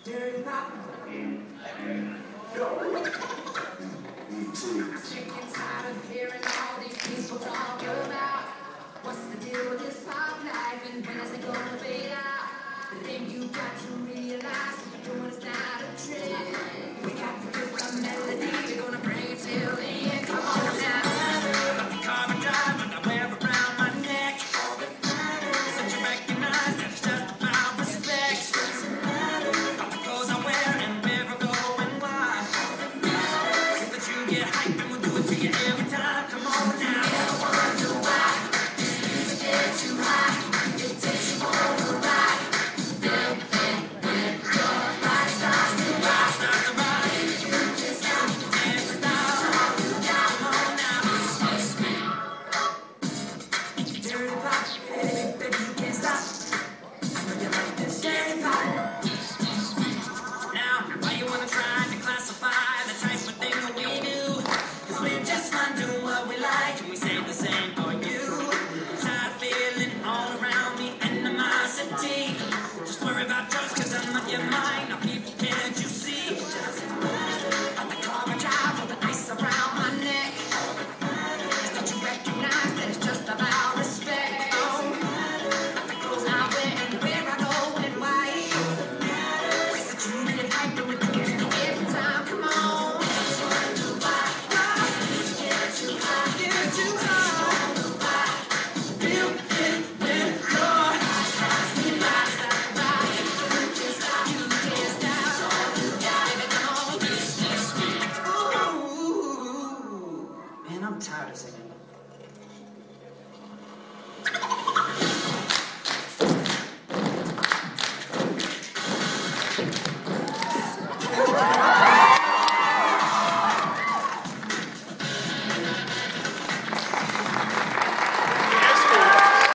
Dirty pop. Sick and tired of hearing all these people talk about what's the deal with this pop life and when is it gonna fade out? The thing you got to realize you're doing is not a trick. We got the gift of melody, we're gonna bring it till the end. Come on now. Got the carbon drive and I wear around my neck. All that matters is that you recognize that it's just about respect. Got the clothes I wear and where I go and why. All that matters is that you get hyped and we'll do it to you every time. Come on now. Never wonder why this music gets too high. It takes you on a ride. Then your body starts to rise. You just stop and stop. All you got. Come on now. Dirty pop, baby, you can't stop. I know you like this dirty pop. Now, why you wanna try to classify the type of thing that we do? 'Cause we're just fine doing what we like, and we say the same for you. Tired feeling all around me, animosity. Just worry about yours, 'cause I'm not your mind. Now, people, can't you see? It doesn't matter. Got the carbon drive with the ice around my neck. All that matters is that you recognize that it's just about respect. Got the clothes I wear and where I go and why. All that matters is that you really hype and we do it every time. Come on. Wonder why you get too high. Get too high. Wonder why feel it when your eyes start to rise. You can't stop. You can't stop. All you got. Baby, come on. Ooh. Man, I'm tired of singing.